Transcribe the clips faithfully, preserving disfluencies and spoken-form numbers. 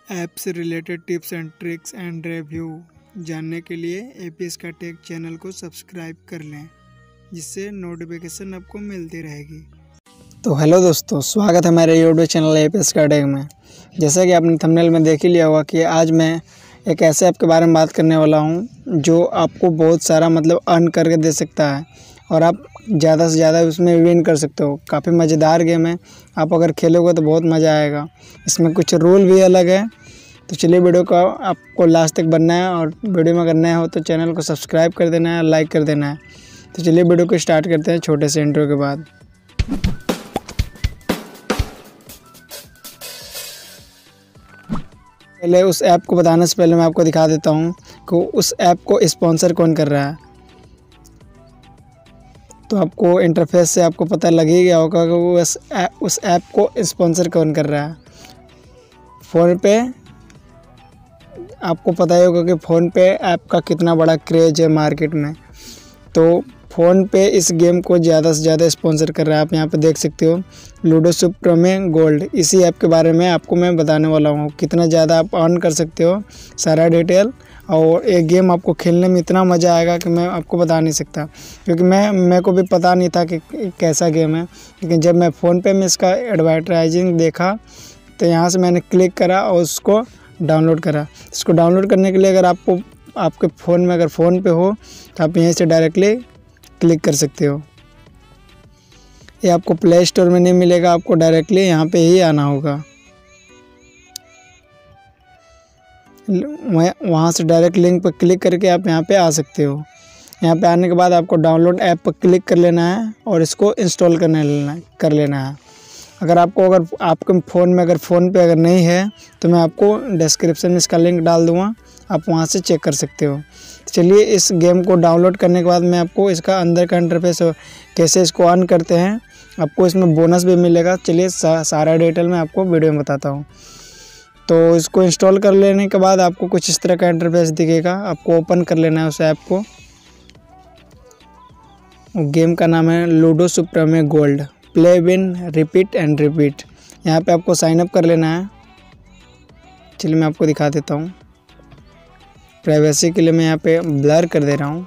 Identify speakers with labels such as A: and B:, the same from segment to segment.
A: App से related tips and tricks and review जानने के लिए एपीएस का टेक चैनल को सब्सक्राइब कर लें, जिससे नोटिफिकेशन आपको मिलती रहेगी।
B: तो हेलो दोस्तों, स्वागत है हमारे यूट्यूब चैनल एपीएस का टेक में। जैसा कि आपने थंबनेल में देख ही लिया होगा कि आज मैं एक ऐसे ऐप के बारे में बात करने वाला हूं जो आपको बहुत सारा मतलब अर्न करके दे सकता है और आप ज़्यादा से ज़्यादा उसमें विन कर सकते हो। काफ़ी मज़ेदार गेम है, आप अगर खेलोगे तो बहुत मज़ा आएगा। इसमें कुछ रूल भी अलग है। तो चलिए, वीडियो का आपको लास्ट तक बनना है और वीडियो में अगर नए हो तो चैनल को सब्सक्राइब कर देना है, लाइक कर देना है। तो चलिए वीडियो को स्टार्ट करते हैं छोटे से इंट्रो के बाद। पहले उस ऐप को बताने से पहले मैं आपको दिखा देता हूँ कि उस ऐप को स्पॉन्सर कौन कर रहा है। तो आपको इंटरफेस से आपको पता लग ही गया होगा कि वो उस ऐप उस ऐप को स्पॉन्सर कौन कर रहा है। फ़ोन पे आपको पता ही होगा कि फ़ोन पे ऐप का कितना बड़ा क्रेज़ है मार्केट में। तो फ़ोन पे इस गेम को ज़्यादा से ज़्यादा स्पॉन्सर कर रहा है। आप यहाँ पे देख सकते हो लूडो सुप्रीमे गोल्ड। इसी ऐप के बारे में आपको मैं बताने वाला हूँ, कितना ज़्यादा आप अर्न कर सकते हो, सारा डिटेल। और ये गेम आपको खेलने में इतना मज़ा आएगा कि मैं आपको बता नहीं सकता, क्योंकि मैं मेरे को भी पता नहीं था कि कैसा गेम है। लेकिन जब मैं फ़ोन पे में इसका एडवर्टाइजिंग देखा तो यहाँ से मैंने क्लिक करा और उसको डाउनलोड करा। इसको डाउनलोड करने के लिए अगर आपको आपके फ़ोन में अगर फ़ोन पे हो तो आप यहीं से डायरेक्टली क्लिक कर सकते हो। ये आपको प्ले स्टोर में नहीं मिलेगा, आपको डायरेक्टली यहाँ पे ही आना होगा। वहाँ से डायरेक्ट लिंक पर क्लिक करके आप यहाँ पे आ सकते हो। यहाँ पे आने के बाद आपको डाउनलोड ऐप पर क्लिक कर लेना है और इसको इंस्टॉल करने लेना कर लेना है। अगर आपको अगर आपके फ़ोन में अगर फ़ोन पे अगर नहीं है तो मैं आपको डिस्क्रिप्शन में इसका लिंक डाल दूँगा, आप वहाँ से चेक कर सकते हो। चलिए, इस गेम को डाउनलोड करने के बाद मैं आपको इसका अंदर का इंटरफेस कैसे इसको ऑन करते हैं, आपको इसमें बोनस भी मिलेगा। चलिए सा, सारा डिटेल मैं आपको वीडियो में बताता हूँ। तो इसको इंस्टॉल कर लेने के बाद आपको कुछ इस तरह का इंटरफेस दिखेगा। आपको ओपन कर लेना है उस ऐप को। गेम का नाम है Ludo Supreme Gold, play win repeat and repeat. यहाँ पे आपको साइन अप कर लेना है। चलिए मैं आपको दिखा देता हूँ। प्राइवेसी के लिए मैं यहाँ पे ब्लर कर दे रहा हूँ।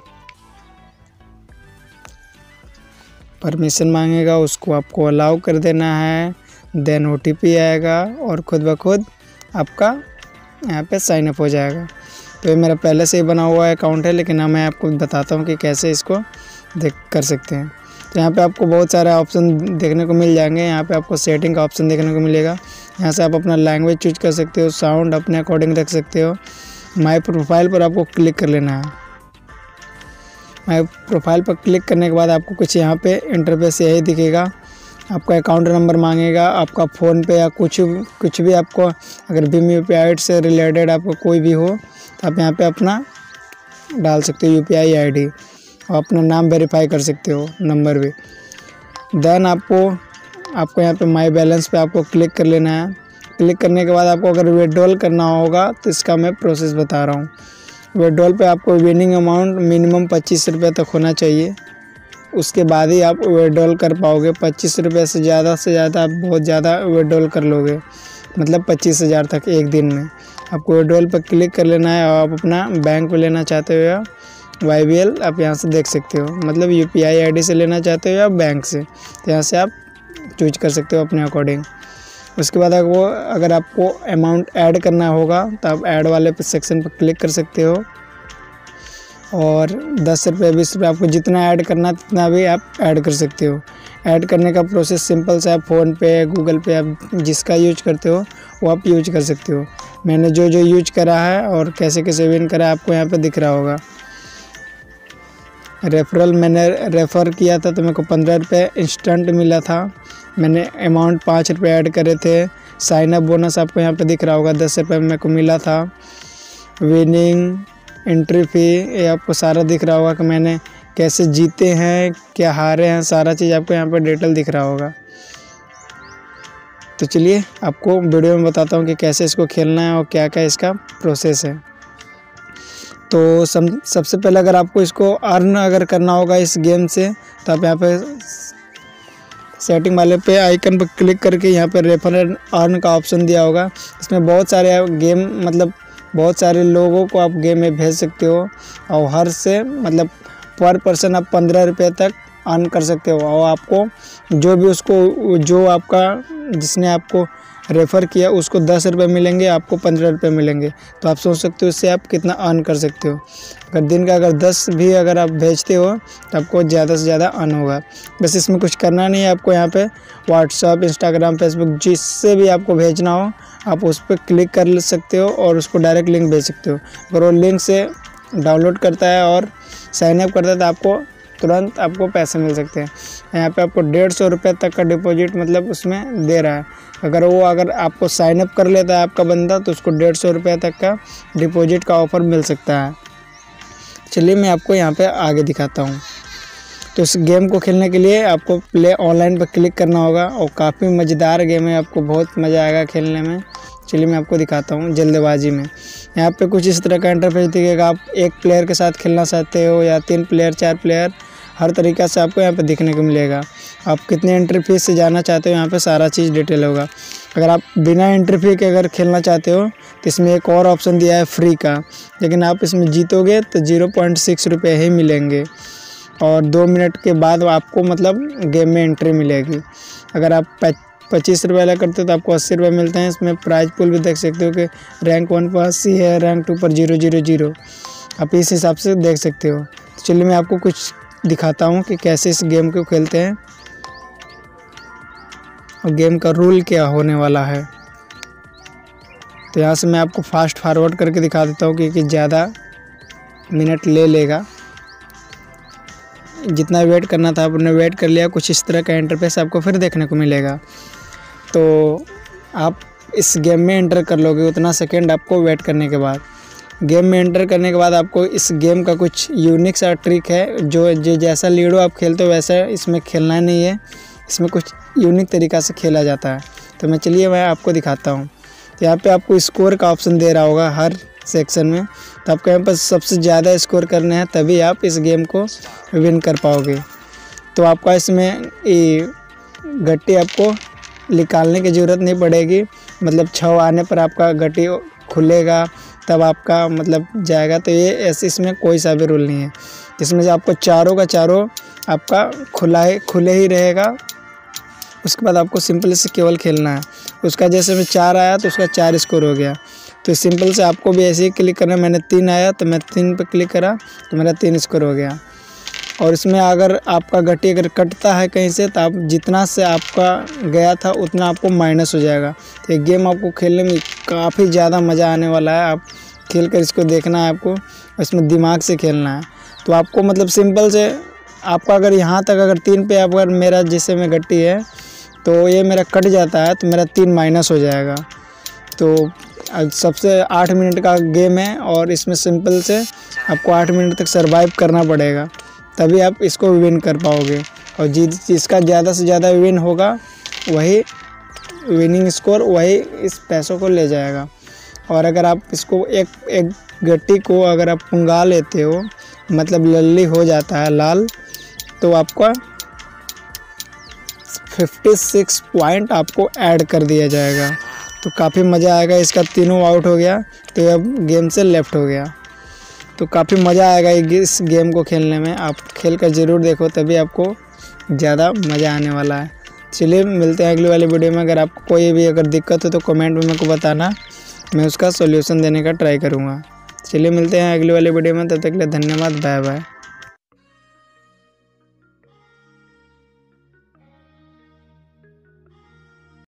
B: परमिशन मांगेगा, उसको आपको अलाउ कर देना है। देन ओटीपी आएगा और खुद ब खुद आपका यहाँ पे साइन अप हो जाएगा। तो ये मेरा पहले से ही बना हुआ अकाउंट है, लेकिन हाँ मैं आपको बताता हूँ कि कैसे इसको देख कर सकते हैं। तो यहाँ पे आपको बहुत सारे ऑप्शन देखने को मिल जाएंगे। यहाँ पे आपको सेटिंग का ऑप्शन देखने को मिलेगा। यहाँ से आप अपना लैंग्वेज चूज कर सकते हो, साउंड अपने अकॉर्डिंग रख सकते हो। माई प्रोफाइल पर आपको क्लिक कर लेना है। माई प्रोफाइल पर क्लिक करने के बाद आपको कुछ यहाँ पे इंटरफेस यही दिखेगा। आपका अकाउंट नंबर मांगेगा, आपका फ़ोन पे या कुछ कुछ भी आपको अगर भीम यू पी आई से रिलेटेड आपको कोई भी हो तो आप यहाँ पे अपना डाल सकते हो U P I I D और अपना नाम वेरीफाई कर सकते हो, नंबर भी। देन आपको आपको यहाँ पे माई बैलेंस पे आपको क्लिक कर लेना है। क्लिक करने के बाद आपको अगर विड्रॉल करना होगा तो इसका मैं प्रोसेस बता रहा हूँ। विड्रॉल पे आपको विनिंग अमाउंट मिनिमम पच्चीस रुपये तक होना चाहिए, उसके बाद ही आप विड्रॉल कर पाओगे। पच्चीस रुपये से ज़्यादा से ज़्यादा आप बहुत ज़्यादा विड्रॉल कर लोगे, मतलब पच्चीस हज़ार तक एक दिन में। आपको विड्रॉल पर क्लिक कर लेना है और आप अपना बैंक पे लेना चाहते हो या वाई बी एल आप यहाँ से देख सकते हो, मतलब U P I I D से लेना चाहते हो या बैंक से, तो यहाँ से आप चूज कर सकते हो अपने अकॉर्डिंग। उसके बाद वो अगर आपको अमाउंट ऐड करना होगा तो आप ऐड वाले सेक्शन पर क्लिक कर सकते हो और दस रुपये बीस रुपये आपको जितना ऐड करना है जितना भी आप ऐड कर सकते हो। ऐड करने का प्रोसेस सिंपल सा है। फ़ोन पे, गूगल पे, आप जिसका यूज करते हो वो आप यूज कर सकते हो। मैंने जो जो यूज करा है और कैसे कैसे विन करा है आपको यहाँ पे दिख रहा होगा। रेफरल मैंने रेफ़र किया था तो मेरे को पंद्रह रुपये इंस्टेंट मिला था। मैंने अमाउंट पाँच रुपये ऐड करे थे। साइन अप बोनस आपको यहाँ पे दिख रहा होगा, दस रुपये मेरे को मिला था। विनिंग, एंट्री फ़ी, ये आपको सारा दिख रहा होगा कि मैंने कैसे जीते हैं, क्या हारे हैं, सारा चीज़ आपको यहाँ पे डिटेल दिख रहा होगा। तो चलिए आपको वीडियो में बताता हूँ कि कैसे इसको खेलना है और क्या क्या इसका प्रोसेस है। तो सब सबसे पहले अगर आपको इसको अर्न अगर करना होगा इस गेम से तो आप यहाँ पे सेटिंग वाले पे आइकन पर क्लिक करके यहाँ पे रेफर एंड अर्न का ऑप्शन दिया होगा। इसमें बहुत सारे गेम मतलब बहुत सारे लोगों को आप गेम में भेज सकते हो और हर से मतलब पर पर्सन आप पंद्रह रुपये तक अर्न कर सकते हो। और आपको जो भी उसको जो आपका जिसने आपको रेफ़र किया उसको दस रुपये मिलेंगे, आपको पंद्रह रुपये मिलेंगे। तो आप सोच सकते हो इससे आप कितना अर्न कर सकते हो। अगर दिन का अगर दस भी अगर आप भेजते हो तो आपको ज़्यादा से ज़्यादा अर्न होगा। बस इसमें कुछ करना नहीं है, आपको यहाँ पे व्हाट्सअप, इंस्टाग्राम, फेसबुक जिससे भी आपको भेजना हो आप उस पर क्लिक कर सकते हो और उसको डायरेक्ट लिंक भेज सकते हो। अगर वो लिंक से डाउनलोड करता है और साइन अप करता है तो आपको तुरंत आपको पैसे मिल सकते हैं। यहाँ पे आपको डेढ़ सौ रुपये तक का डिपॉजिट मतलब उसमें दे रहा है। अगर वो अगर आपको साइन अप कर लेता है आपका बंदा तो उसको डेढ़ सौ रुपये तक का डिपॉजिट का ऑफ़र मिल सकता है। चलिए मैं आपको यहाँ पे आगे दिखाता हूँ। तो इस गेम को खेलने के लिए आपको प्ले ऑनलाइन पर क्लिक करना होगा और काफ़ी मज़ेदार गेम है, आपको बहुत मज़ा आएगा खेलने में। चलिए मैं आपको दिखाता हूँ जल्दबाजी में। यहाँ पे कुछ इस तरह का इंटरफेस दिखेगा। आप एक प्लेयर के साथ खेलना चाहते हो या तीन प्लेयर, चार प्लेयर, हर तरीक़ा से आपको यहाँ पे दिखने को मिलेगा। आप कितने एंट्री फीस से जाना चाहते हो यहाँ पे सारा चीज़ डिटेल होगा। अगर आप बिना एंट्री फी के अगर खेलना चाहते हो तो इसमें एक और ऑप्शन दिया है फ्री का, लेकिन आप इसमें जीतोगे तो जीरो पॉइंट सिक्स रुपये ही मिलेंगे और दो मिनट के बाद आपको मतलब गेम में एंट्री मिलेगी। अगर आप पच्चीस रुपये वाला करते हो तो आपको अस्सी रुपये मिलते हैं। इसमें प्राइज पुल भी देख सकते हो कि रैंक वन पर अस्सी है, रैंक टू पर जीरो जीरो जीरो, आप इस हिसाब से देख सकते हो। तो चलिए मैं आपको कुछ दिखाता हूँ कि कैसे इस गेम को खेलते हैं और गेम का रूल क्या होने वाला है। तो यहाँ से मैं आपको फास्ट फॉरवर्ड करके दिखा देता हूँ क्योंकि ज़्यादा मिनट ले लेगा। जितना वेट करना था आपने वेट कर लिया। कुछ इस तरह का इंटरफेस आपको फिर देखने को मिलेगा। तो आप इस गेम में एंटर कर लोगे उतना सेकंड आपको वेट करने के बाद। गेम में एंटर करने के बाद आपको इस गेम का कुछ यूनिक सा ट्रिक है, जो जो जैसा लीडो आप खेलते हो वैसा इसमें खेलना नहीं है। इसमें कुछ यूनिक तरीक़ा से खेला जाता है। तो मैं चलिए मैं आपको दिखाता हूँ। तो यहाँ पे आपको स्कोर का ऑप्शन दे रहा होगा हर सेक्शन में। तो आपको यहाँ पर सबसे ज़्यादा स्कोर करने हैं तभी आप इस गेम को विन कर पाओगे। तो आपका इसमें गट्टी आपको निकालने की ज़रूरत नहीं पड़ेगी, मतलब छः आने पर आपका गट्टी खुलेगा तब आपका मतलब जाएगा। तो ये ऐसे इसमें कोई सा भी रूल नहीं है। इसमें से आपको चारों का चारों आपका खुला ही खुले ही रहेगा। उसके बाद आपको सिंपल से केवल खेलना है। उसका जैसे में चार आया तो उसका चार स्कोर हो गया। तो सिंपल से आपको भी ऐसे ही क्लिक करना है। मैंने तीन आया तो मैं तीन पे क्लिक करा तो मेरा तीन स्कोर हो गया। और इसमें अगर आपका गट्टी अगर कटता है कहीं से तो आप जितना से आपका गया था उतना आपको माइनस हो जाएगा। तो ये गेम आपको खेलने में काफ़ी ज़्यादा मज़ा आने वाला है। आप खेल कर इसको देखना है, आपको इसमें दिमाग से खेलना है। तो आपको मतलब सिंपल से आपका अगर यहाँ तक अगर तीन पे अगर मेरा जैसे में गट्टी है तो ये मेरा कट जाता है तो मेरा तीन माइनस हो जाएगा। तो सबसे आठ मिनट का गेम है और इसमें सिंपल से आपको आठ मिनट तक सरवाइव करना पड़ेगा तभी आप इसको विन कर पाओगे। और जि जिसका ज़्यादा से ज़्यादा विन होगा वही विनिंग स्कोर वही इस पैसों को ले जाएगा। और अगर आप इसको एक एक गट्टी को अगर आप पुंगा लेते हो मतलब लल्ली हो जाता है लाल, तो आपका छप्पन पॉइंट आपको ऐड कर दिया जाएगा। तो काफ़ी मज़ा आएगा। इसका तीनों आउट हो गया तो अब गेम से लेफ़्ट हो गया। तो काफ़ी मज़ा आएगा इस गेम को खेलने में। आप खेल कर ज़रूर देखो तभी आपको ज़्यादा मज़ा आने वाला है। चलिए मिलते हैं अगली वाली वीडियो में। अगर आपको कोई भी अगर दिक्कत हो तो कमेंट में मेरे को बताना, मैं उसका सॉल्यूशन देने का ट्राई करूँगा। चलिए मिलते हैं अगली वाली वीडियो में, तब तक के लिए धन्यवाद, बाय बाय।